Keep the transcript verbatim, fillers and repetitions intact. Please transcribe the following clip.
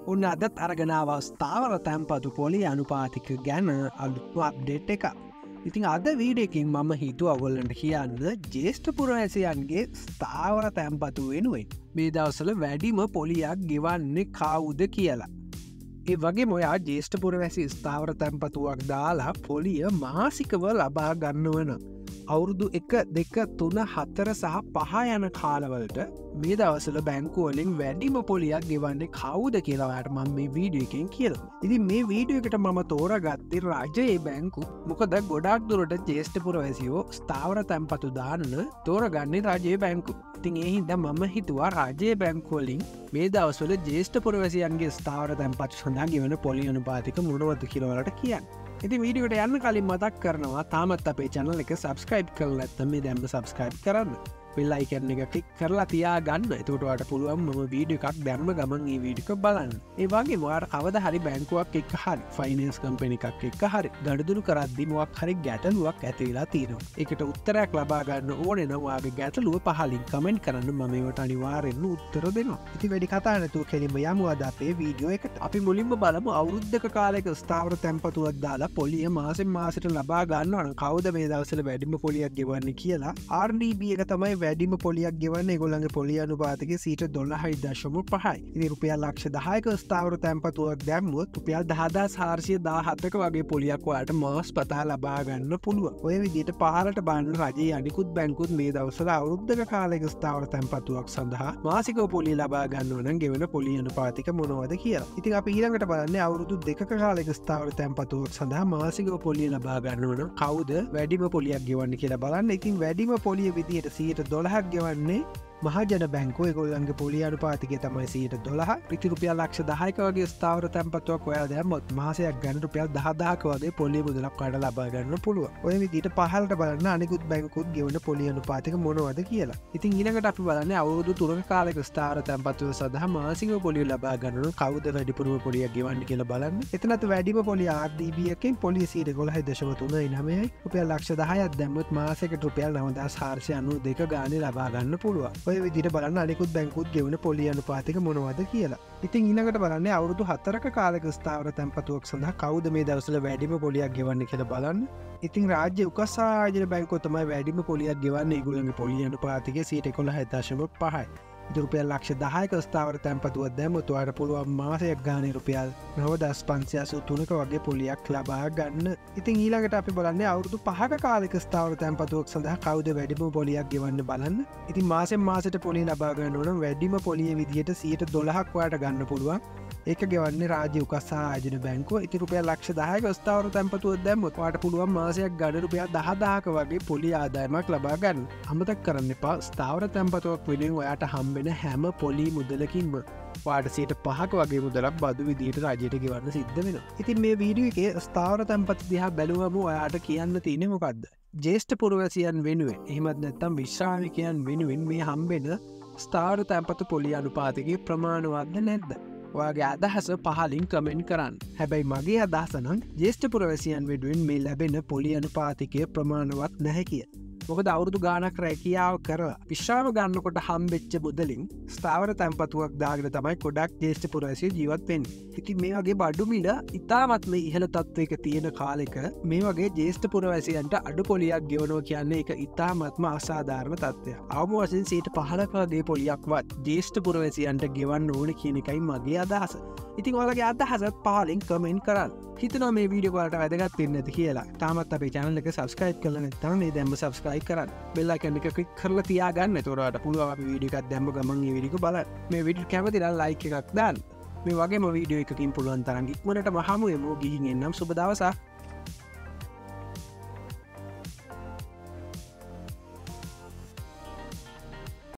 උන්න අදත් අරගෙනාව ස්ථාවර තැන්පතු පොලි අනුපාතික ගැන අලුත්ම අප්ඩේට් එක. ඉතින් අද වීඩියකින් මම හිතු අවගොල්ලන්ට කියන්න ජේෂ්ඨ පුරවැසියන්ගේ ස්ථාවර තැන්පතු වෙනුවෙන් මේ දවසල වැඩිම පොලියක් ගෙවන්නේ කවුද කියලා. ඒ වගේ මොයා ජේෂ්ඨ පුරවැසි ස්ථාවර තැන්පතුවක් දාලා පොලිය මාසිකව ලබා ගන්න වන. අවුරුදු එක දෙක තුන හතර සහ පහ යන කාලවලට මේ දවසල බැංකුවලින් වැඩිම පොලියක් ගෙවන්නේ කවුද කියලාට මම මේ වීඩියෝ එකෙන් කියල. ඉතින් මේ වීඩියෝ එකට මම තෝර ගත්තේ රජයේ බැංකු මොකද ගොඩක් දුරට ජේෂ්ඨ පුරවැසියෝ ස්ථාවර තැන්පතු දානන තෝරගන්නේ රජයේ බැංකු. ඉතින් ඒ හින්දා මම හිතුවා රජයේ බැංකුවලින් මේ දවස්වල ජේෂ්ඨ පුරවැසියන්ගේ ස්ථාවර තැන්පතු සඳහා ගෙවන පොලි අනුපාතික මොනවද කියලා වලට කියන්න. ඉති වීඩියෝට යන්න කලින් මතක් කරනවා තාමත් අපේ චැනල එක සබස්ක්‍රයිබ් කරල ඇත්තම මේ දැම්ම සබස්ක්‍රයිබ් කරන්න වෙල්ලයිකරන එක ක්ලික් කරලා තියා ගන්න එතුටට පුළුවන් ම වීඩියෝ එකක් දැම්ම ගමන් ඒ වීඩික බලන්න ඒ වගේ වාට කවද හරි බැංකුවක් එක් හරි ෆයිනන්ස් කම්පෙන එකක් එක් හරි ගඩදුරු කරද්දි මොක් හරි ගැටලුවක් ඇතිවෙලා තියෙනවා එකට උත්තරයක් ලබාගන්න ඕනෙනවාගේ ගැටලුව පහලින් කමෙන්ට් කරන්න මමවට අනිවාරෙන්න්න උත්තර දෙනවා ඉති වැඩි කතානතු කෙලිම යමුවද අපේ වීඩියෝ එකට අපි මුලින්ම බලමු අවුරුද්ධක කාලෙක ස්ථාවර තැන්පතුවක් දාලා පොලිය මාසෙන් මාසට ලබා ගන්නවන කවද මේ දවසල වැඩිම පොලියක් ගෙවන්න කියලා ආර් ඩී බී එක තමයි වැඩිම පොලියක් ගෙවන්න ගොළඟ පොලිය අනුපාතික සීට දොල්ලහයි දශම පහයි ඉනි රුපියල් ලක්ෂ දහයක ස්ථාවර තැන්පතුවක් දැම්මුවත් රුපියල් දහදා සාර්ශය දාහත්තක වගේ පොලියක්වාට මාස් පතා ලබාගන්න පුළුව ඔය විදිට පහලට බන්න රජයේ අනිකුත් බැංකුත් මේ දවසල අවුද්ධක කාලෙක ස්ථාවර තැන්පතුවක් සඳහා මාසික පොලි ලබාගන්න වන ගෙවන පොලි අනුපාතික මොනවද කියලා ඉතින් අප ඊළඟට බලන්න අවුරුදු දෙක කාලෙක ස්ථාවර තැන්පතුවක් සඳහා මාසික පොලිය ලබාගන්න වන කවුද වැඩිම පොලියක් ගෙවන්න කියලා බලන්න ඉතින් වැඩිම පොලිය විදියට සීට දොළහක් ගෙවන්නේ මහජන බැංකුව ගොල්ලන්ගේ පොලි අනුපාතිකය තමයි සීට දොළහ ප්‍රති රුපියල් ලක්ෂ දහයක වගේ ස්ථාවර තැන්පතුවක් ඔයා දැම්මොත් මාසයක් ගන්න රුපියල් දහදාක වගේ පොලි මුදලක් වඩ ලබා ගන්න පුළුවන් ඔය විදිහට පහළට බලන්න අනිකුත් බැංකුත් ගෙවන පොලි අනුපාතික මොනවද කියලා ඉතින් ඊළඟට අපි බලන්නේ අවුරුදු තුනක කාලයක ස්ථාවර තැන්පතුව සඳහා මාසික පොලිය ලබා ගන්න කවුද වැඩිපුරම පොලියක් ගෙවන්න කියලා බලන්න එතනත් වැඩිම පොලිය ආර් ඩී බී එකෙන් පොලිය සීට දොළහ දශම තුනයි නවයයි රුපියල් ලක්ෂ දහයක් දැම්මොත් මාසයකට රුපියල් නවදාස් හාරසිය අනූ දෙක ගානේ ලබා ගන්න පුළුවන් ඔය විදිහට බලන්න අනිකුත් බැංකුත් ගෙවන පොලි අනුපාතික මොනවද කියලා. ඉතින් ඊළඟට බලන්නේ අවුරුදු හතරක කාලයක ස්ථාවර තැන්පතුවක් සඳහා කවුද මේ දවස්වල වැඩිම පොලියක් ගෙවන්නේ කියලා බලන්න. ඉතින් රාජ්‍ය උකස් ආයෝජන බැංකුව තමයි වැඩිම පොලියක් ගෙවන්නේ ඒගොල්ලන්ගේ පොලි අනුපාතිකය සීට එකොළහ දශම පහයි. රුපියල් ලක්ෂ දහයක ස්ථාවර තැන්පතුවක් දැම්මොත් ඔයාට පුළුවන් මාසයක් ගානේ රුපියල් නවදස් පන්සිය අසූ තුනක වගේ පොලියක් ලබා ගන්න. ඉතින් ඊළඟට අපි බලන්නේ අවුරුදු පහක කාලෙක ස්ථාවර තැන්පතුවක් සඳහා කවුද වැඩිම පොලියක් ගෙවන්න බලන්න. ඉතින් මාසෙන් මාසෙට පොලිය ලබා ගන්න ඕන වැඩිම පොලිය විදියට සීට දොළහක් වාට ගන්න පුළුවන්. ඒක ගෙවන්නේ රාජ්‍ය උකස් ආයෝජන බැංකුව. ඉතින් රුපියල් ලක්ෂ දහයක ස්ථාවර තැන්පතුවක් දැම්මොත් ඔයාට පුළුවන් මාසයක් ගන්න රුපියල් දහදාක වගේ පොලි ආදායමක් ලබා ගන්න. අමතක කරන්න එපා ස්ථාවර තැන්පතුවක් වෙනුවෙන් ඔයාට හම්බෙන හැම පොලි මුදලකින්ම වාට සීට පහක වගේ මුදලක් බදු විදිහට රජයට ගෙවන්න සිද්ධ වෙන. ඉතින් මේ වීඩියෝ එකේ ස්ථාවර තැන්පත දිහා බැලුවම ඔයාට කියන්න තියෙන්නේ මොකද්ද? ජේෂ්ඨ පුරවැසියන් වෙනුවෙන් එහෙමත් නැත්නම් විශ්‍රාමිකයන් වෙනුවෙන් මේ හම්බෙන ස්ථාවර තැන්පත පොලි අනුපාතිකයේ ප්‍රමාණවත්ද නැද්ද? ඔයාගේ අදහස පහලින් කමෙන්ට් කරන්න. හැබැයි මගේ අදහස නම් ජේෂ්ඨ පුරවැසියන් වෙනුවෙන් මේ ලැබෙන පොලි අනුපාතිකය ප්‍රමාණවත් නැහැ කිය. මොකද අවුරුදු ගානක් රැකියාව කරලා විශ්‍රාම ගන්නකොට හම්බෙච්ච මුදලින් ස්ථාවර තැන්පතුවක් දාගෙන තමයි ගොඩක් ජේෂ්ඨ පුරවැසියෝ ජීවත් වෙන්නේ. ඉතින් මේ වගේ බඩු මිල ඉතාමත්ම ඉහළ තත්ත්වයක තියෙන කාලෙක මේ වගේ ජේෂ්ඨ පුරවැසියන්ට අඩු පොලියක් ගෙවනවා කියන්නේ ඒක ඉතාමත්ම අසාධාරණ තත්ත්වයක්. අවම වශයෙන් සීට පහළක වගේ පොලියක්වත් ජේෂ්ඨ පුරවැසියන්ට ගෙවන්න ඕන කියන එකයි මගේ අදහස. ඉතින් ඔයාලගේ අදහසත් පහලින් කමෙන්ට් කරන්න. හිතනවා මේ වීඩියෝ වලට වැදගත් වෙන්නේ නැති කියලා. තාමත් අපේ channel එක subscribe කරලා නැත්නම් මේ දැම්ම subscribe කරන්න. bell icon එක click කරලා තියාගන්න. එතකොට ඔයාලට පුළුවන් අපි වීඩියෝ එකක් දැම්ම ගමන් මේ වීඩියෝ එක බලන්න. මේ වීඩියෝ කැමති නම් like එකක් දාන්න. මේ වගේම වීඩියෝ එකකින් පුළුවන් තරම් ඉක්මනට මහමු එමු ගිහින් එන්නම් සුබ දවසක්.